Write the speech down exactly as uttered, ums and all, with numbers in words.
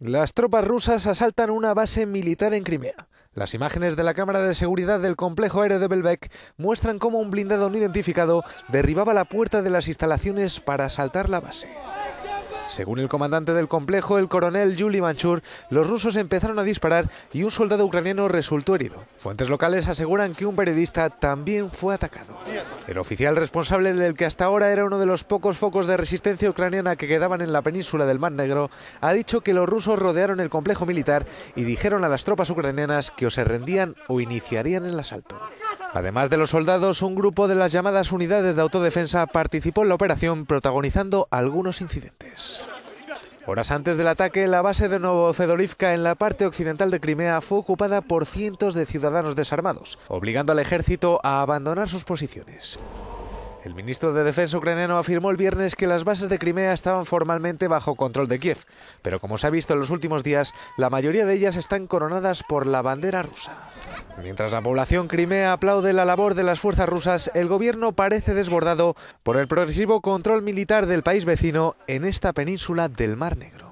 Las tropas rusas asaltan una base militar en Crimea. Las imágenes de la cámara de seguridad del complejo aéreo de Belbek muestran cómo un blindado no identificado derribaba la puerta de las instalaciones para asaltar la base. Según el comandante del complejo, el coronel Yuli Manchur, los rusos empezaron a disparar y un soldado ucraniano resultó herido. Fuentes locales aseguran que un periodista también fue atacado. El oficial responsable del que hasta ahora era uno de los pocos focos de resistencia ucraniana que quedaban en la península del Mar Negro ha dicho que los rusos rodearon el complejo militar y dijeron a las tropas ucranianas que o se rendían o iniciarían el asalto. Además de los soldados, un grupo de las llamadas unidades de autodefensa participó en la operación, protagonizando algunos incidentes. Horas antes del ataque, la base de Novofedorivka en la parte occidental de Crimea fue ocupada por cientos de ciudadanos desarmados, obligando al ejército a abandonar sus posiciones. El ministro de Defensa ucraniano afirmó el viernes que las bases de Crimea estaban formalmente bajo control de Kiev, pero como se ha visto en los últimos días, la mayoría de ellas están coronadas por la bandera rusa. Mientras la población crimea aplaude la labor de las fuerzas rusas, el gobierno parece desbordado por el progresivo control militar del país vecino en esta península del Mar Negro.